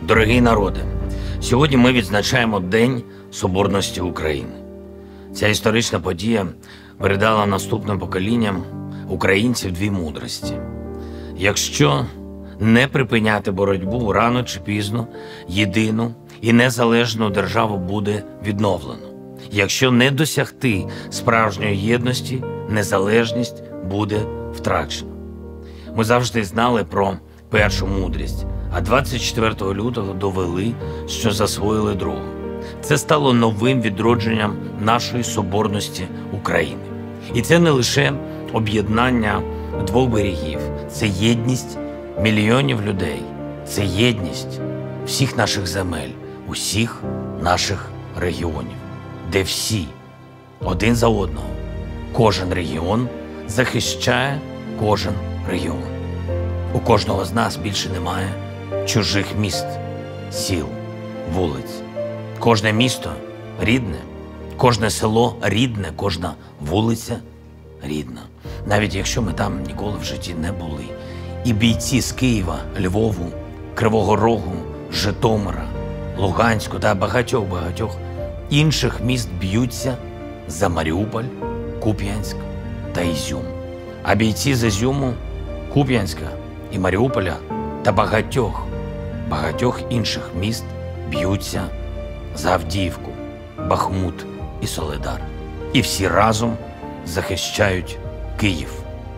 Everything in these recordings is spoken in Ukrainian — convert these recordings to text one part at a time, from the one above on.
Дорогий народе, сьогодні ми відзначаємо День Соборності України. Ця історична подія передала наступним поколінням українців дві мудрості. Якщо не припиняти боротьбу, рано чи пізно єдину і незалежну державу буде відновлено. Якщо не досягти справжньої єдності, незалежність буде втрачена. Ми завжди знали про першу мудрість, а 24 лютого довели, що засвоїли другу. Це стало новим відродженням нашої соборності України. І це не лише об'єднання двох берегів, це єдність мільйонів людей, це єдність всіх наших земель, усіх наших регіонів, де всі один за одного, кожен регіон захищає кожен регіон. У кожного з нас більше немає чужих міст, сіл, вулиць. Кожне місто рідне, кожне село рідне, кожна вулиця рідна. Навіть якщо ми там ніколи в житті не були. І бійці з Києва, Львову, Кривого Рогу, Житомира, Луганську та багатьох інших міст б'ються за Маріуполь, Куп'янськ та Ізюм. А бійці з Ізюму, Куп'янська і Маріуполя та багатьох інших міст б'ються за Авдіївку, Бахмут і Солидар. І всі разом захищають Київ.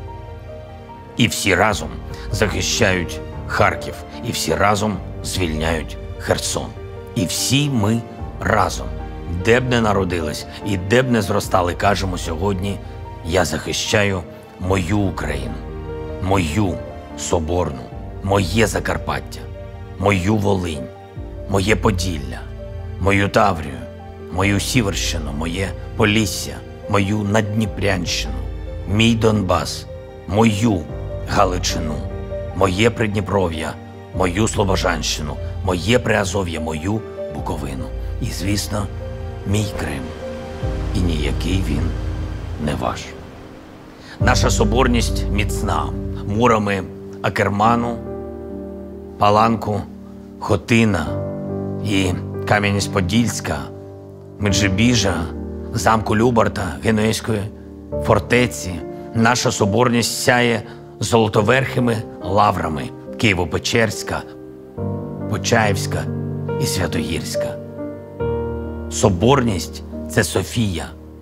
І всі разом захищають Харків. І всі разом звільняють Херсон. І всі ми разом, де б не народились і де б не зростали, кажемо сьогодні: я захищаю мою Україну, мою Соборну, моє Закарпаття, мою Волинь, моє Поділля, мою Таврію, мою Сіверщину, моє Полісся, мою Наддніпрянщину, мій Донбас, мою Галичину, моє Придніпров'я, мою Слобожанщину, моє Приазов'я, мою Буковину і, звісно, мій Крим. І ніякий він не ваш. Наша соборність міцна мурами Акерману, Паланку, Хотина і Кам'янець-Подільська, Меджибіжа, замку Любарта, Генуезької фортеці. Наша соборність сяє золотоверхими лаврами Києво-Печерська, Почаївська і Святогірська. Соборність – це Софія,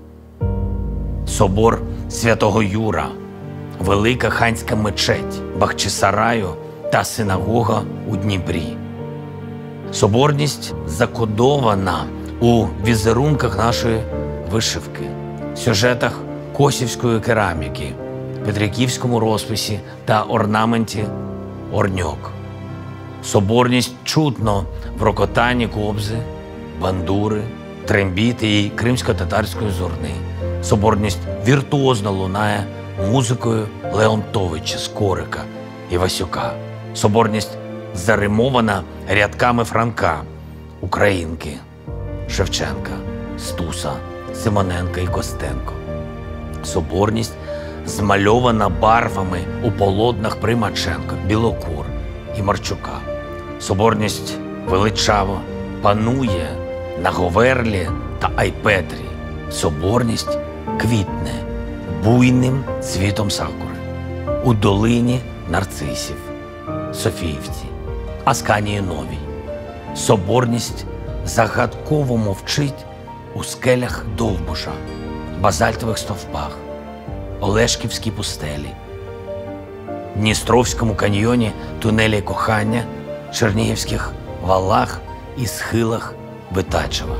собор Святого Юра, Велика Ханська мечеть Бахчисараю та синагога у Дніпрі. Соборність закодована у візерунках нашої вишивки, сюжетах косівської кераміки, петриківському розписі та орнаменті орньок. Соборність чутно в рокотанні кобзи, бандури, трембіти і кримсько-татарської зурни. Соборність віртуозно лунає музикою Леонтовича, Скорика і Васюка. Соборність заримована рядками Франка, Українки, Шевченка, Стуса, Симоненка і Костенко. Соборність змальована барвами у полотнах Примаченка, Білокур і Марчука. Соборність величаво панує на Говерлі та Айпетрі. Соборність квітне буйним цвітом сакури у долині нарцисів, Софіївці, Асканії Новій. Соборність загадково мовчить у скелях Довбуша, базальтових стовпах, Олешківській пустелі, Дністровському каньйоні, тунелі кохання, Чернігівських валах і схилах Витачева.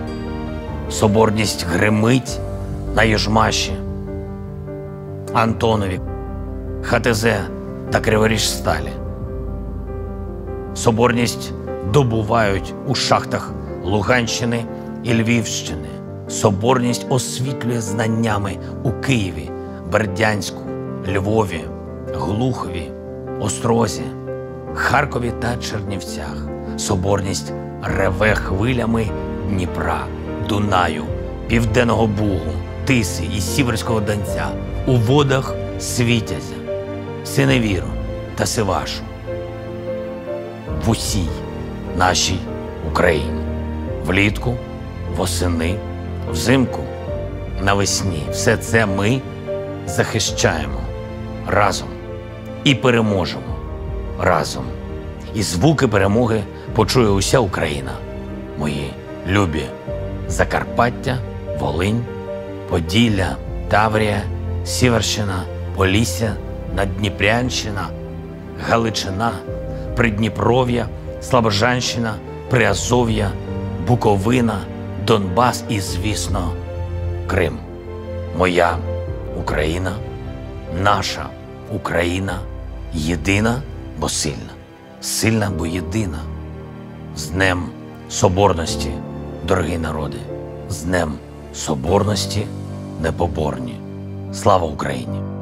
Соборність гримить на Южмаші, Антонові, ХТЗ та Криворіжсталі. Соборність добувають у шахтах Луганщини і Львівщини. Соборність освітлює знаннями у Києві, Бердянську, Львові, Глухові, Острозі, Харкові та Чернівцях. Соборність реве хвилями Дніпра, Дунаю, Південного Бугу, Тиси і Сіверського Донця у водах Світязя, Синевіру та Сивашу. В усій нашій Україні. Влітку, восени, взимку, навесні – все це ми захищаємо разом і переможемо разом. І звуки перемоги почує уся Україна. Мої любі Закарпаття, Волинь, Поділля, Таврія, Сіверщина, Полісся, Наддніпрянщина, Галичина, Придніпров'я, Слобожанщина, Приазов'я, Буковина, Донбас і, звісно, Крим. Моя Україна, наша Україна, єдина, бо сильна. Сильна, бо єдина. З Днем Соборності, дорогі народи! З Днем Соборності, непоборні! Слава Україні!